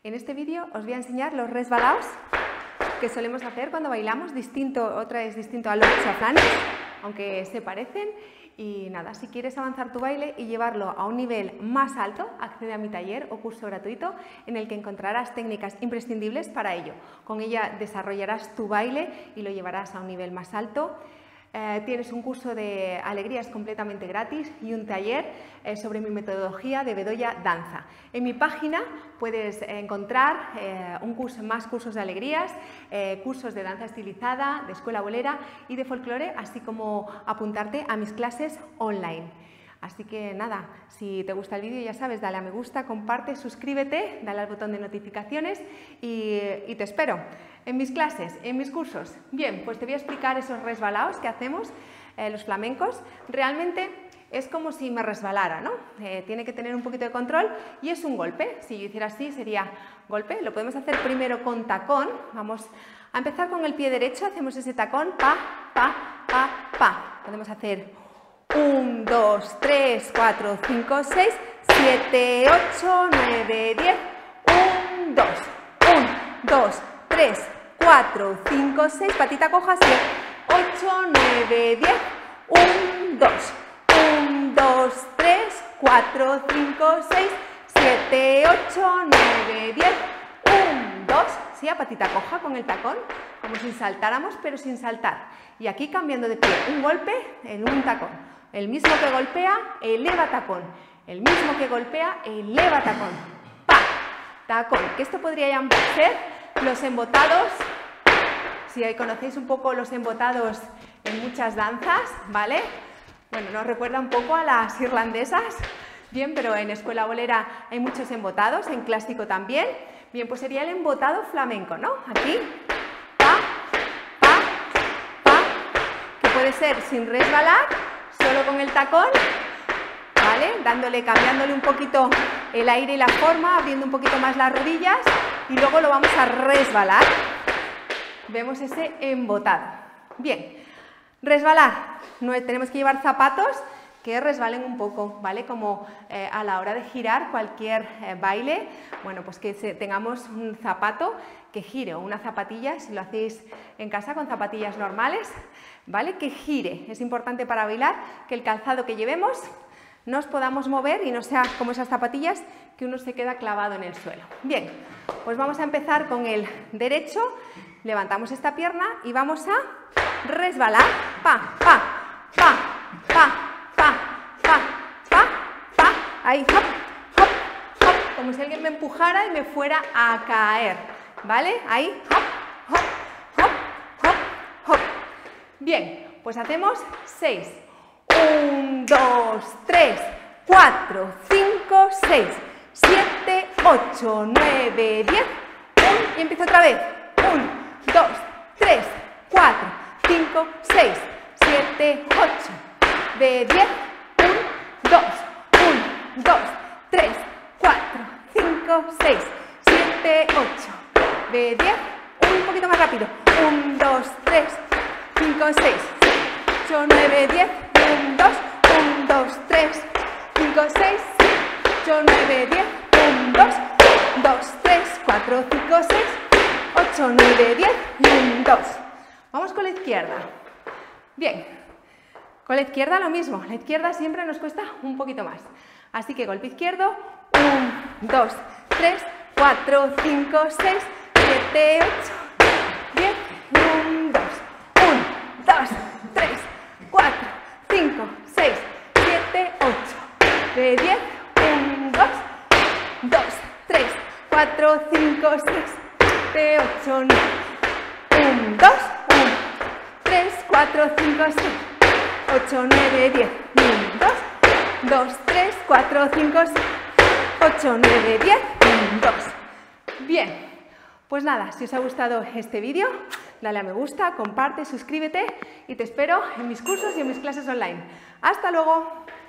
En este vídeo os voy a enseñar los resbalados que solemos hacer cuando bailamos, otra es distinto a los chaflanes, aunque se parecen. Y nada, si quieres avanzar tu baile y llevarlo a un nivel más alto, accede a mi taller o curso gratuito en el que encontrarás técnicas imprescindibles para ello. Con ella desarrollarás tu baile y lo llevarás a un nivel más alto. Tienes un curso de alegrías completamente gratis y un taller sobre mi metodología de Bedoya Danza. En mi página puedes encontrar más cursos de alegrías, cursos de danza estilizada, de escuela bolera y de folclore, así como apuntarte a mis clases online. Así que nada, si te gusta el vídeo ya sabes, dale a me gusta, comparte, suscríbete, dale al botón de notificaciones y te espero en mis clases, en mis cursos. Bien, pues te voy a explicar esos resbalados que hacemos, los flamencos. Realmente es como si me resbalara, ¿no? Tiene que tener un poquito de control y es un golpe. Si yo hiciera así sería golpe. Lo podemos hacer primero con tacón. Vamos a empezar con el pie derecho, hacemos ese tacón, pa, pa, pa, pa. Podemos hacer 1, 2, 3, 4, 5, 6, 7, 8, 9, 10, 1, 2, 1, 2, 3, 4, 5, 6, patita coja, 7, 8, 9, 10, 1, 2, 1, 2, 3, 4, 5, 6, 7, 8, 9, 10, 1, 2, sí, a patita coja con el tacón, como si saltáramos pero sin saltar. Y aquí cambiando de pie, un golpe en un tacón. El mismo que golpea, eleva tacón. El mismo que golpea, eleva tacón. Pa, tacón. Que esto podría ser los embotados. Si conocéis un poco los embotados en muchas danzas, ¿vale? Bueno, nos recuerda un poco a las irlandesas. Bien, pero en escuela bolera hay muchos embotados, en clásico también. Bien, pues sería el embotado flamenco, ¿no? Aquí, pa, pa, pa, que puede ser sin resbalar, solo con el tacón, ¿vale? Cambiándole un poquito el aire y la forma, abriendo un poquito más las rodillas y luego lo vamos a resbalar. Vemos ese embotado. Bien, resbalar. Tenemos que llevar zapatos que resbalen un poco, ¿vale? Como a la hora de girar cualquier baile, bueno, pues que tengamos un zapato que gire o una zapatilla, si lo hacéis en casa con zapatillas normales, ¿vale? Que gire. Es importante para bailar que el calzado que llevemos nos podamos mover y no sea como esas zapatillas que uno se queda clavado en el suelo. Bien, pues vamos a empezar con el derecho, levantamos esta pierna y vamos a resbalar, pa, pa, pa, pa, pa, pa, pa, pa, ahí, hop, hop, hop, como si alguien me empujara y me fuera a caer, ¿vale? Ahí, hop, hop, hop, hop, hop. Bien, pues hacemos 6. 1, 2, 3, 4, 5, 6, 7, 8, 9, 10, 1, y empiezo otra vez. 1, 2, 3, 4, 5, 6, 7, 8, de 10, 1, 2, 1, 2, 3, 4, 5, 6, 7, 8, de 10, un poquito más rápido. 1, 2, 3, 5, 6, 8, 9, 10, 1, 2, 1, 2, 3, 5, 6, 8, 9, 10, 1, 2, 2, 3, 4, 5, 6, 8, 9, 10, 1, 2. Vamos con la izquierda. Bien, con la izquierda lo mismo, la izquierda siempre nos cuesta un poquito más. Así que golpe izquierdo, 1, 2, 3, 4, 5, 6, 7, 8, 10, 1, 2, 1, 2, 3, 4, 5, 6, 7, 8, de 10, 1, 2, 2, 3, 4, 5, 6, 7, 8, 9, 1, 2, 1, 3, 4, 5, 6, 8, 9, 10, 1, 2, 2, 3, 4, 5, 6, 8, 9, 10, 1, 2. Bien, pues nada, si os ha gustado este vídeo, dale a me gusta, comparte, suscríbete y te espero en mis cursos y en mis clases online. ¡Hasta luego!